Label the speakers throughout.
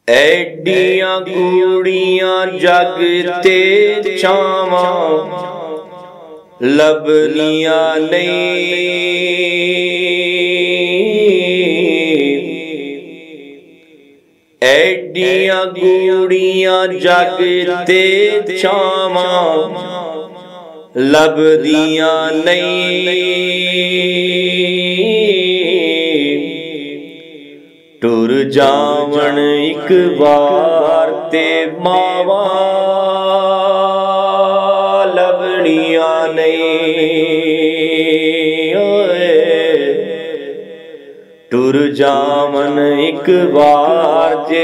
Speaker 1: ਐਡੀਆਂ ਗੂੜੀਆਂ ਜਗ ਤੇ ਛਾਵਾਂ ਲੱਭਣੀਆਂ ਨਹੀਂ। ਐਡੀਆਂ ਗੂੜੀਆਂ ਜਗ ਤੇ ਛਾਵਾਂ ਲੱਭਦੀਆਂ ਨਹੀਂ। ਟੁਰ ਜਾਵਣ ਇੱਕ ਵਾਰ ਤੇ ਮਾਵਾਂ ਲੱਭਣੀਆਂ ਨਹੀਂ। ਓਏ ਟੁਰ ਜਾਵਣ ਇੱਕ ਵਾਰ ਜੇ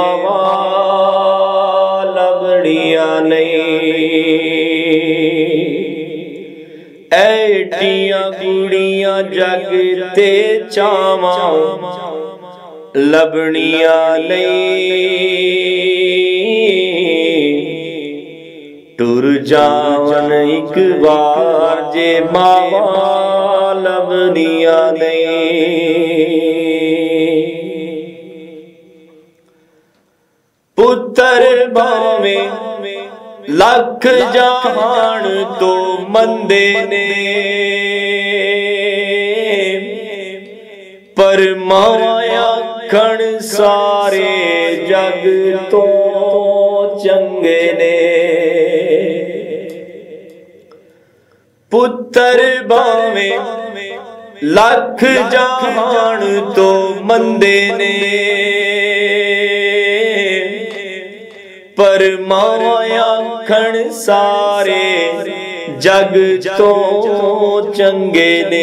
Speaker 1: ਮਾਵਾਂ ਲੱਭਣੀਆਂ ਨਹੀਂ। ਐਡੀਆਂ ਕੁੜੀਆਂ ਜਗ ਤੇ ਚਾਵਾਂ ਲੱਭਣੀਆਂ ਨਹੀਂ। ਟੁਰ ਜਾਵਣ ਇੱਕ ਵਾਰ ਜੇ ਮਾਵਾਂ ਲੱਭਣੀਆਂ ਨਹੀਂ। ਪੁੱਤਰ ਭਾਵੇਂ ਲੱਖ ਜਹਾਨ ਤੋਂ ਮੰਦੇ ਨੇ ਪਰ ਮਾਇਆ ਖਣ ਸਾਰੇ ਜਗ ਤੋਂ ਚੰਗੇ ਨੇ। ਪੁੱਤਰ ਭਾਵੇਂ ਲੱਖ ਜਹਾਨ ਤੋਂ ਮੰਦੇ ਨੇ ਪਰ ਮਾਇਆ ਖਣ ਸਾਰੇ ਜਗ ਤੋਂ ਚੰਗੇ ਨੇ।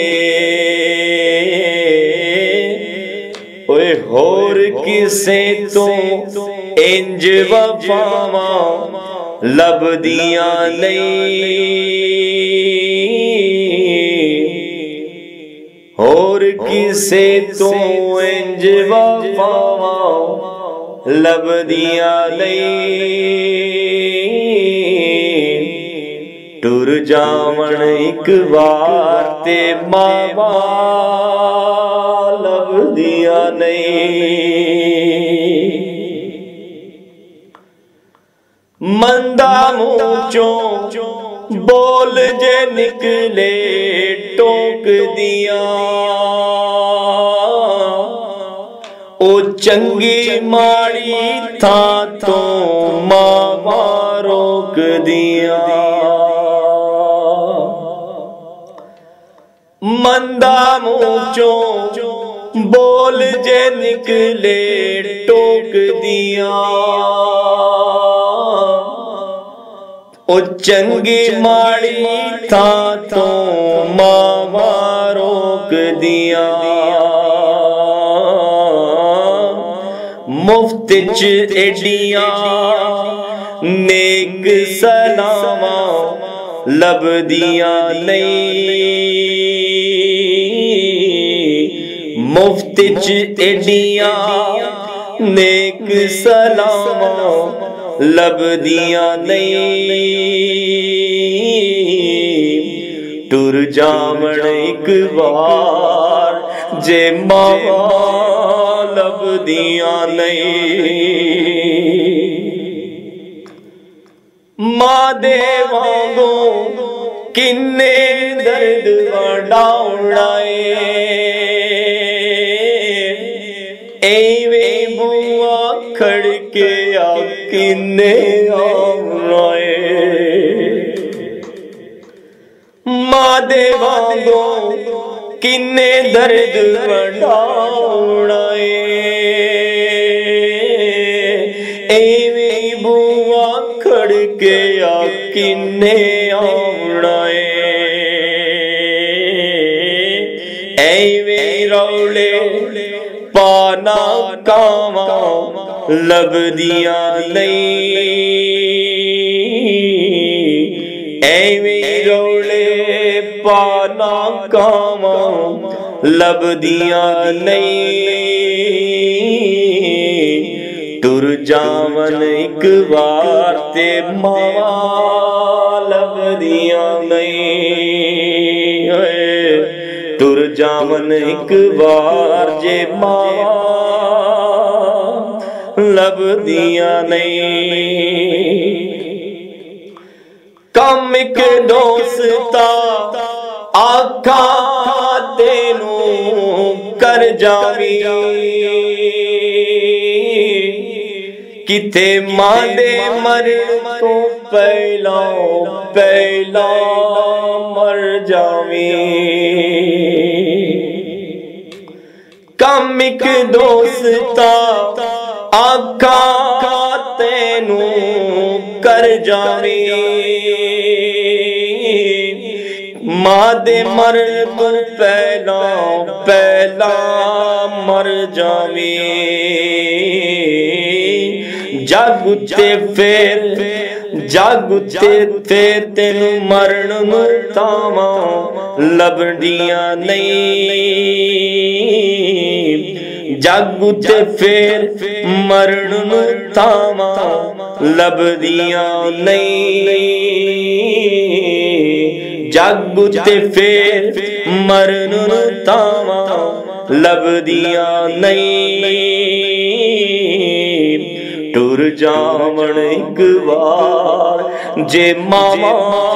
Speaker 1: ਓਏ ਹੋਰ ਕਿਸੇ ਤੋਂ ਇੰਜ ਵਫਾਵਾਂ ਲੱਭਦੀਆਂ ਨਹੀਂ। ਹੋਰ ਕਿਸੇ ਤੋਂ ਇੰਜ ਵਫਾਵਾਂ ਲੱਭਦੀਆਂ ਨਹੀਂ। ਟੁਰ ਜਾਵਣ ਇੱਕ ਵਾਰ ਤੇ ਮਾਵਾਂ ਲੱਭਦੀਆਂ ਨਹੀਂ। ਮੰਦਾ ਮੂੰਹ ਚੋਂ ਬੋਲ ਜੇ ਨਿਕਲੇ ਟੋਕਦੀਆਂ ਉਹ ਚੰਗੀ ਮਾੜੀ ਥਾਂ ਤੋਂ ਮਾਵਾਂ ਰੋਕਦੀਆਂ। ਮੰਦਾ ਮੂੰਹ ਚੋਂ ਬੋਲ ਜੇ ਨਿਕਲੇ ਟੋਕਦੀਆਂ ਉਹ ਚੰਗੀ ਮਾੜੀ ਥਾਂ ਤੋਂ ਮਾਵਾਂ ਰੋਕਦੀਆਂ। ਮੁਫਤ ਚ ਏਡੀਆਂ ਨੇਕ ਸਲਾਵਾਂ ਲੱਭਦੀਆਂ ਨਹੀਂ। ਮੁਫਤ ਚ ਏਡੀਆਂ ਨੇਕ ਸਲਾਵਾਂ ਲੱਭਦੀਆਂ ਨਹੀਂ। ਟੁਰ ਜਾਵਣ ਇੱਕ ਵਾਰ ਜੇ ਮਾਵਾਂ ਲੱਭਦੀਆਂ ਨਹੀਂ। ਮਾਂ ਦੇ ਵਾਂਗੂ ਕਿੰਨੇ ਦਰਦ ਵੰਡਾਉਣਾ ਏ ਐਵੇਂ ਬੂਆ ਖੜ ਕੇ ਆ ਕਿੰਨੇ ਆਉਣਾ ਏ। ਮਾਂ ਦੇ ਵਾਂਗੂ ਕਿੰਨੇ ਦਰਦ ਵੰਡਾਉਣਾ ਏ ਐਵੇਂ ਬੂਆ ਖੜ ਕੇ ਆ ਕਿੰਨੇ ਆਉਣਾ ਏ। ਐਵੇਂ ਰੌਲੇ ਪਾਣਾ ਕਾਵਾਂ ਲੱਭਦੀਆਂ ਨਹੀਂ। ਐਵੇਂ ਰੌਲੇ ਪਾਣਾ ਕਾਵਾਂ ਲੱਭਦੀਆਂ ਨਹੀਂ। ਟੁਰ ਜਾਵਣ ਇੱਕ ਵਾਰ ਤੇ ਮਾਵਾਂ ਲੱਭਦੀਆਂ ਨਹੀਂ। ਟੁਰ ਜਾਵਣ ਇੱਕ ਵਾਰ ਜੇ ਮਾਵਾਂ लभदियां नहीं। कम एक दोस्ता आखा तेनू कर जावी, किथे मां दे मरण तो पहला पहला मर जावी। कम एक दोस्ता आखा तेनू कर जावी, मां दे मरण तो पहला पहला मर जावी। जग उत्ते फिर तेनू मरण नू तावां लभदियां नहीं। जग उत्ते फिर मरण नू तावां लभदियां नहीं। जग उत्ते फिर मरण नू तावां लभदियां नहीं। टुर जावण एक बार जे मावा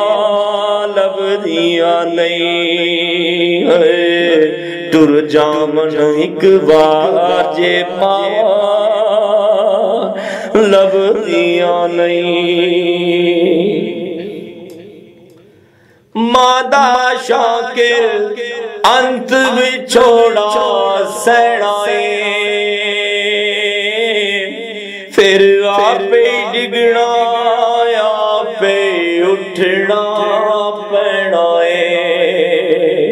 Speaker 1: लभदियां नहीं। टुर जावण एक बार जे मावा लभदियां नहीं। मादा शाकिर अंत विछोड़ा सैणाए, फिर आपे डिगना आपे उठना पैना है।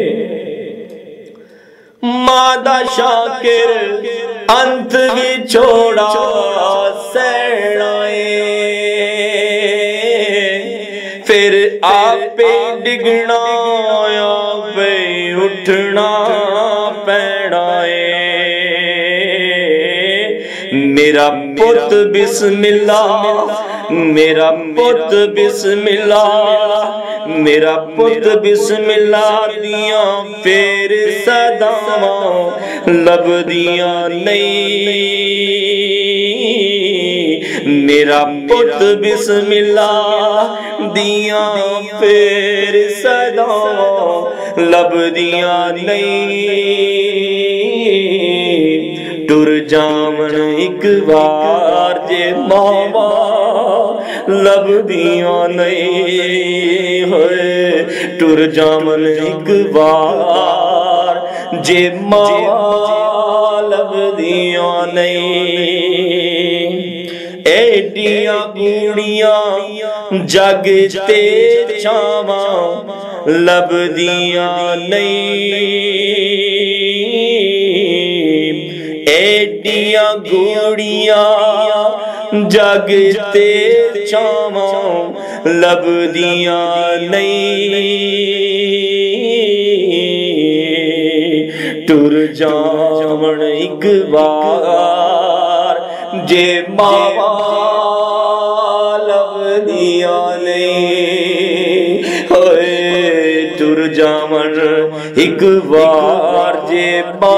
Speaker 1: मादा शाकिर अंत विछोड़ा सैना है, फिर आपे डिगना आपे उठना पैना है। मेरा पुत बिस्मिल्लाह, मेरा पुत बिस्मिल्लाह, मेरा पुत बिस्मिल्लाह दियां फिर सदावां लभदियां नहीं। मेरा पुत बिस्मिल्लाह दियां फिर सदावां लभदियां नहीं। टुर जावण एक बार जे मावा लभदियां नहीं। होए टुर जावण एक बार जे मावा लभदियां नहीं। एडियां गूड़ियां जग ते छावां लभदियां नहीं। एडियां गूड़ियां जग ते छावां लभदियां नहीं। टुर जावण एक बार जे मावा लभदियां नहीं। होए टुर जावण एक बार जे